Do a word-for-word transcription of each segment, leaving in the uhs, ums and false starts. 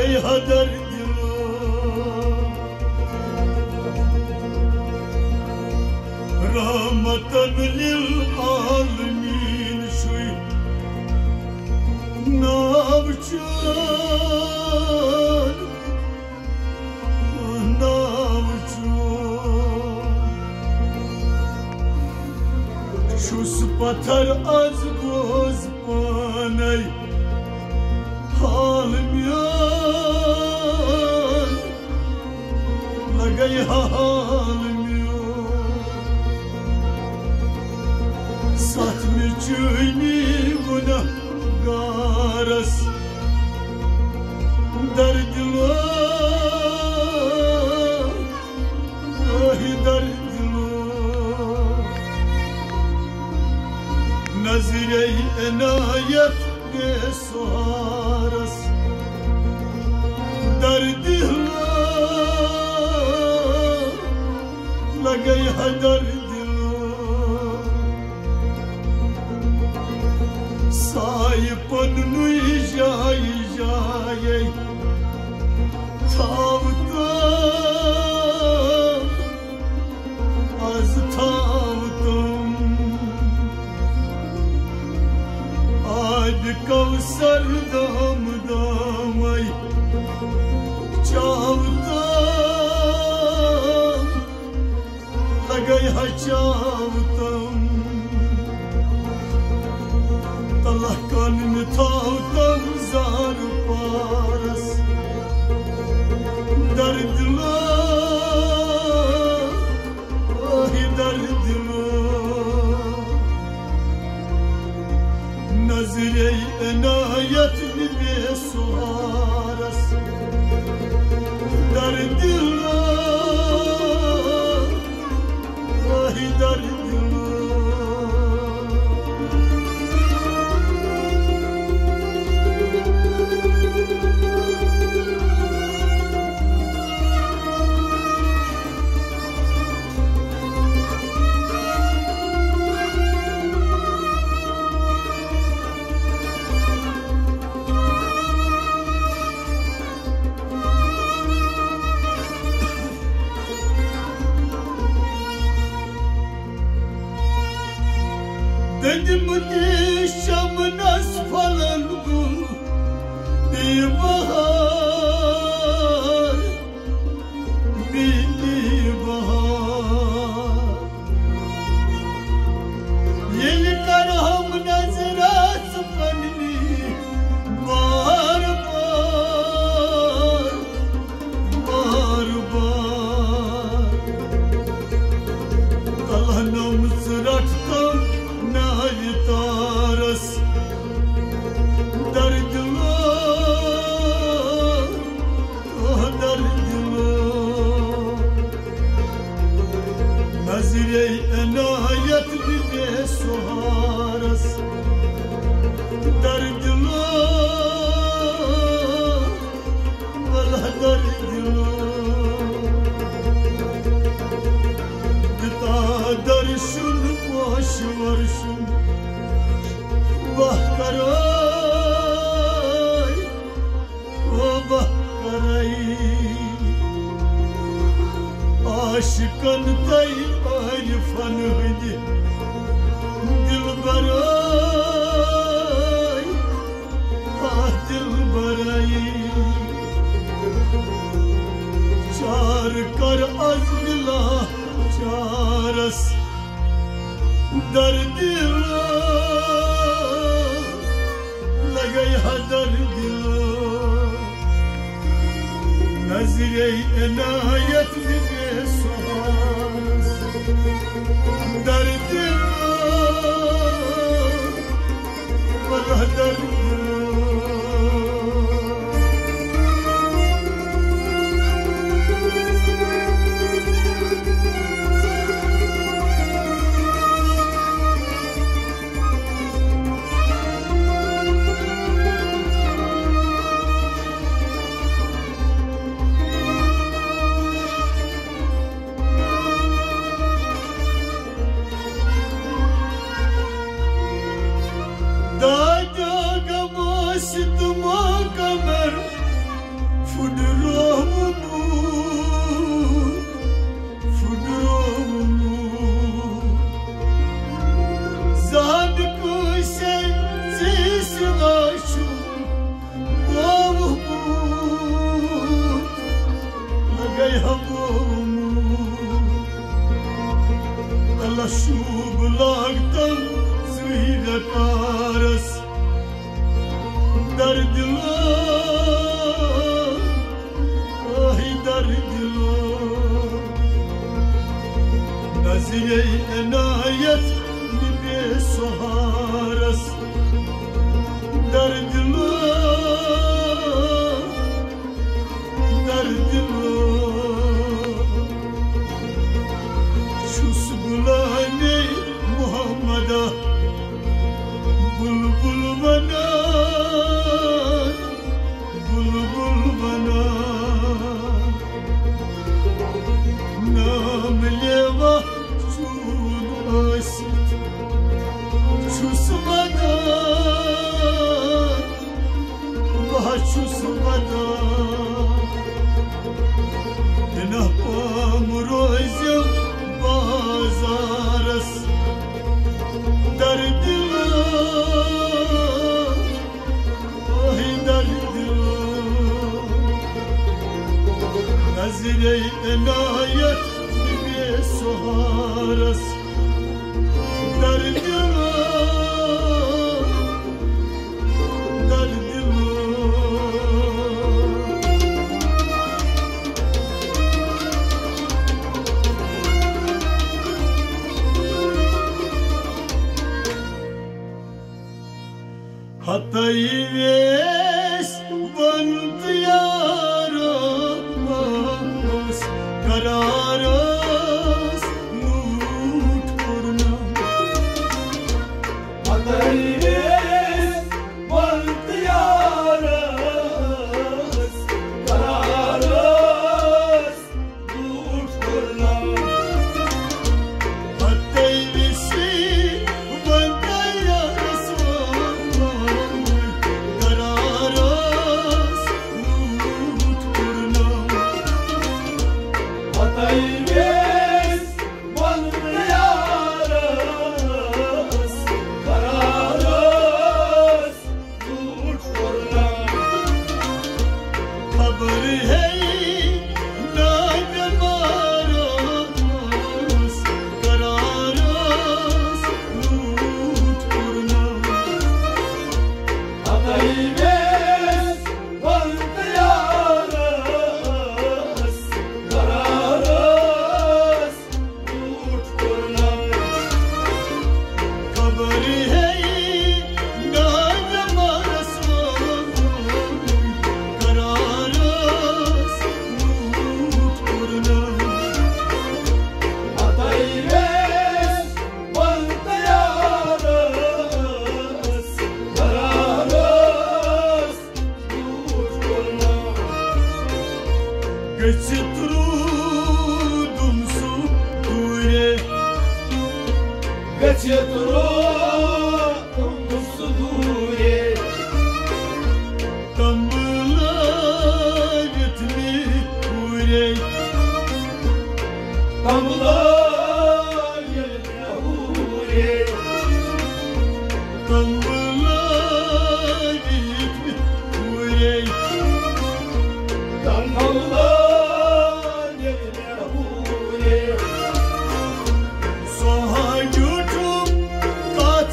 لقيها درد رحمة للعالمين شوي ناوچون ناوچون شو سپتر از باز پانای حالم یاد لگیها حالم ساتمی چوینی گناه گارس در دلو آهی در دلو نظیره عنایت به سوارس در دلو لگیها در سایپن نوی جای جای تاوتم از تاوتم آد کوسر دام دامی چاوتم لگای ها چاوتم Allah kanını tağdan zar paras derdila ahi derdila nazire-i enayet gibi suaras derdila ahi derdila Dedim dişamın asfalın bu bir bahar, bir bahar. Yeni karahım nazrat fanni bar bar, bar bar. Allah namzrattan Naytaras derdila oh derdila nazire-i enayet bibe suharas derdila valla derdila gıta darşun boş varşun Bahkaray, oh Bahkaray Aşıkan tay arifan hadi Dilbaray, ah Dilbaray Çar kar azmila çaras derdila لگیها دردلا نظیره-i عنایت به سوز دردلا والله دردلا Taşu bulaktan zühre karas Derdilo, ahi derdilo Nazire-i enayet nibe soharas Derdilo, derdilo Şus bulane Muhammed'a Bulbul bana Bulbul bana Nam leva çun asit Çus bana Bah çus bana Denah pamurozya Bazaras Derdilo, ahi derdilo Nazire-i enayet nibe soharas Derdilo, derdilo Hatay'ı ves bandı yaramaz Kararız mut kurna Hatay'ı ves bandı yaramaz Kararız mut kurna Hatay'ı vesi bandı yaramaz Kararız mut kurna Hatay'ı ves bandı yaramaz Kararız mut kurna Haberi hey nane maramaz Kararız mut kurna Hatay'ı ves bandı yaramaz Kararız mut kurna Haberi hey nane maramaz Kararız mut kurna Hatay'ı ves bandı yaramaz Kararız mut kurna Geçitrudum su dure Geçiyorum musudure Tambula gitmi kure Tambula yerine hure Tambula gitmi kure Tambula yerine hure Soha yutum kaç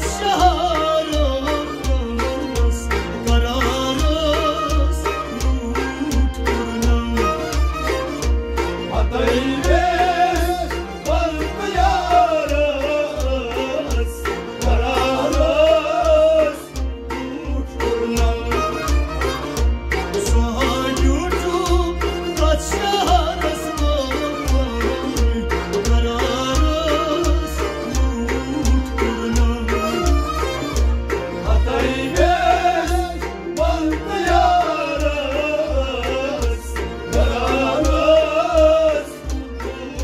şaharamaz Kararız mut kurna Hatay'ı ves bandı yaramaz Kararız mut kurna Soha yutum kaç şaharamaz Kararız mut kurna Hatay'ı ves bandı yaramaz Kararız mut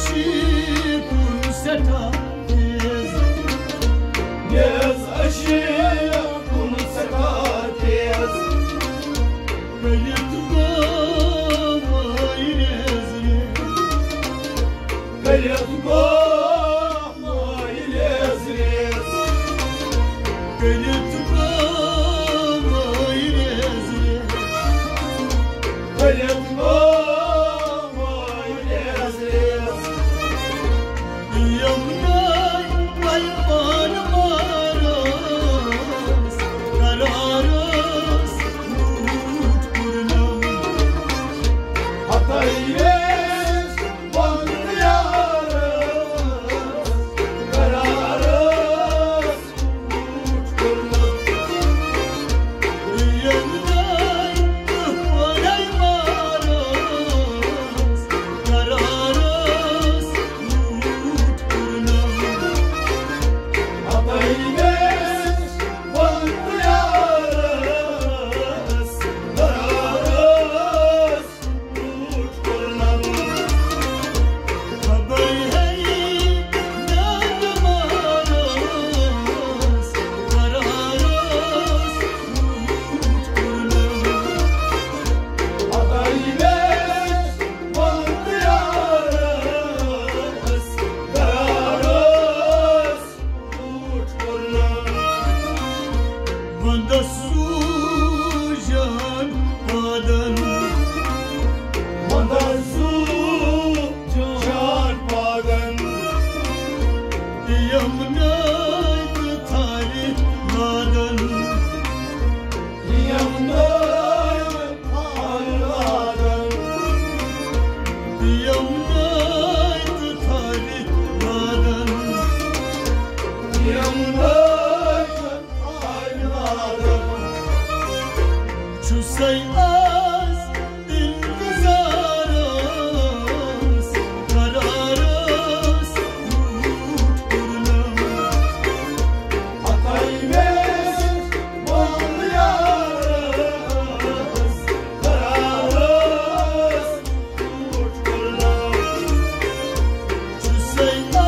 Say